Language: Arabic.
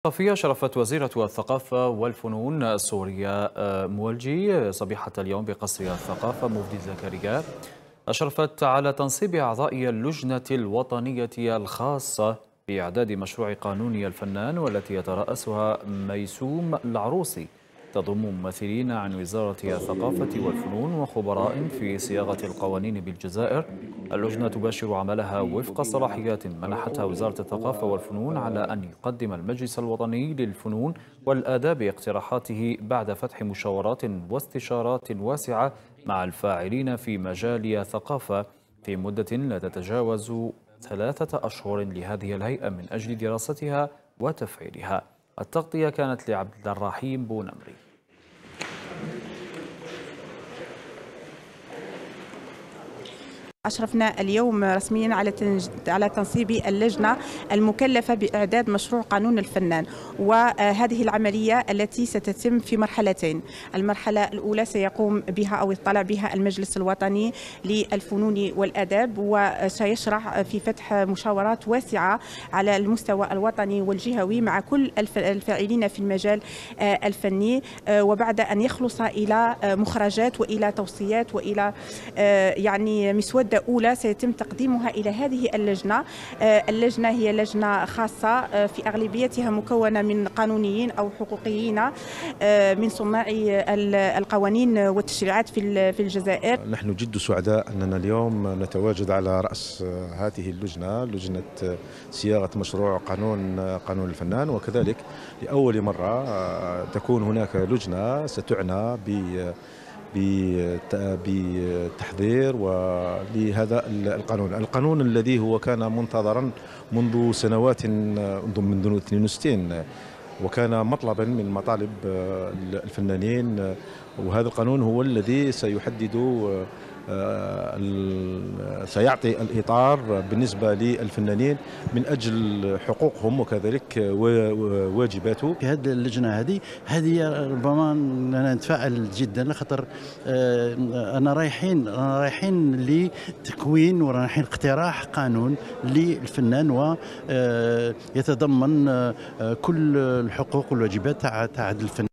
صفية شرفت وزيرة الثقافة والفنون السورية مولجي صبيحة اليوم بقصر الثقافة مفدي زكريا. أشرفت على تنصيب أعضاء اللجنة الوطنية الخاصة بإعداد مشروع قانون الفنان، والتي يترأسها ميسوم العروسي، تضم ممثلين عن وزارة الثقافة والفنون وخبراء في صياغة القوانين بالجزائر. اللجنة تباشر عملها وفق صلاحيات منحتها وزارة الثقافة والفنون، على أن يقدم المجلس الوطني للفنون والآداب اقتراحاته بعد فتح مشاورات واستشارات واسعة مع الفاعلين في مجال الثقافة في مدة لا تتجاوز 3 أشهر لهذه الهيئة من أجل دراستها وتفعيلها. التغطية كانت لعبد الرحيم بونمري. أشرفنا اليوم رسميا على تنصيب اللجنة المكلفة بإعداد مشروع قانون الفنان، وهذه العملية التي ستتم في مرحلتين. المرحلة الأولى سيقوم بها أو يطلع بها المجلس الوطني للفنون والآداب، وسيشرع في فتح مشاورات واسعة على المستوى الوطني والجهوي مع كل الفاعلين في المجال الفني، وبعد أن يخلص إلى مخرجات وإلى توصيات وإلى يعني مسودة أولى سيتم تقديمها إلى هذه اللجنة. اللجنة هي لجنة خاصة في أغلبيتها مكونة من قانونيين أو حقوقيين من صناع القوانين والتشريعات في الجزائر. نحن جد سعداء أننا اليوم نتواجد على رأس هذه اللجنة، لجنة صياغة مشروع قانون الفنان، وكذلك لأول مرة تكون هناك لجنة ستعنى بتحضير ولهذا القانون الذي هو كان منتظرا منذ سنوات، منذ 62، وكان مطلبا من مطالب الفنانين. وهذا القانون هو الذي سيحدد سيعطي الإطار بالنسبة للفنانين من أجل حقوقهم وكذلك واجباتهم. في هذه اللجنة هذه ربما أنا نتفائل جدا، خاطر أنا رايحين لتكوين ورايحين اقتراح قانون للفنان، ويتضمن كل الحقوق والواجبات تاع الفنان.